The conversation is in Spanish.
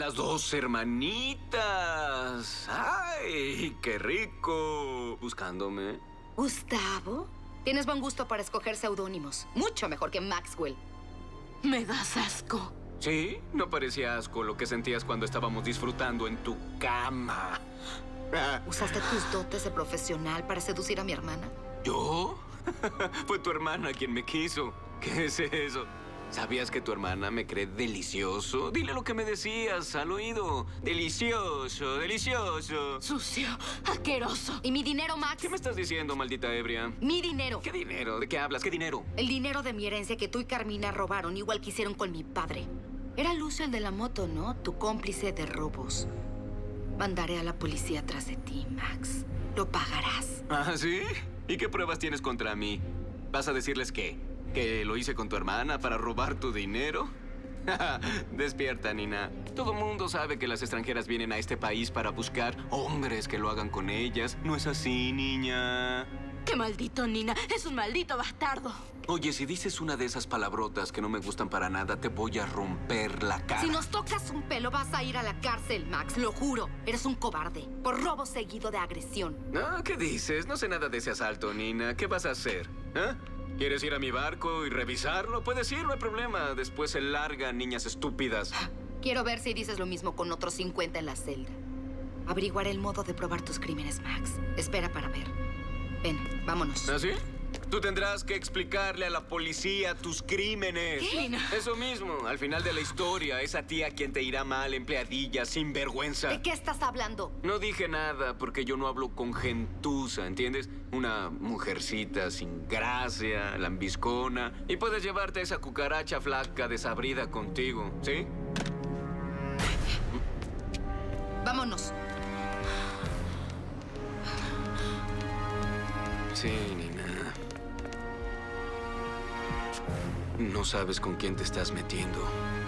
Las dos hermanitas. ¡Ay, qué rico! ¿Buscándome? ¿Gustavo? Tienes buen gusto para escoger seudónimos. Mucho mejor que Maxwell. Me das asco. ¿Sí? No parecía asco lo que sentías cuando estábamos disfrutando en tu cama. ¿Usaste tus dotes de profesional para seducir a mi hermana? ¿Yo? Fue tu hermana quien me quiso. ¿Qué es eso? ¿Sabías que tu hermana me cree delicioso? Dile lo que me decías al oído. Delicioso, delicioso. Sucio, asqueroso. ¿Y mi dinero, Max? ¿Qué me estás diciendo, maldita ebria? Mi dinero. ¿Qué dinero? ¿De qué hablas? ¿Qué dinero? El dinero de mi herencia que tú y Carmina robaron, igual que hicieron con mi padre. Era Lucio el de la moto, ¿no? Tu cómplice de robos. Mandaré a la policía tras de ti, Max. Lo pagarás. ¿Ah, sí? ¿Y qué pruebas tienes contra mí? ¿Vas a decirles qué? ¿Que lo hice con tu hermana para robar tu dinero? Despierta, Nina. Todo mundo sabe que las extranjeras vienen a este país para buscar hombres que lo hagan con ellas. ¿No es así, niña? ¡Qué maldito, Nina! ¡Es un maldito bastardo! Oye, si dices una de esas palabrotas que no me gustan para nada, te voy a romper la cara. Si nos tocas un pelo, vas a ir a la cárcel, Max. Lo juro. Eres un cobarde. Por robo seguido de agresión. Ah, ¿qué dices? No sé nada de ese asalto, Nina. ¿Qué vas a hacer? ¿Ah? ¿Quieres ir a mi barco y revisarlo? Puedes ir, no hay problema. Después se largan, niñas estúpidas. Quiero ver si dices lo mismo con otros 50 en la celda. Averiguaré el modo de probar tus crímenes, Max. Espera para ver. Ven, vámonos. ¿Ah, sí? Tú tendrás que explicarle a la policía tus crímenes. ¿Qué? Eso mismo. Al final de la historia, es a ti a quien te irá mal, empleadilla, sin vergüenza. ¿De qué estás hablando? No dije nada porque yo no hablo con gentuza, ¿entiendes? Una mujercita sin gracia, lambiscona. Y puedes llevarte a esa cucaracha flaca desabrida contigo, ¿sí? Vámonos. Sí, Nina. No sabes con quién te estás metiendo.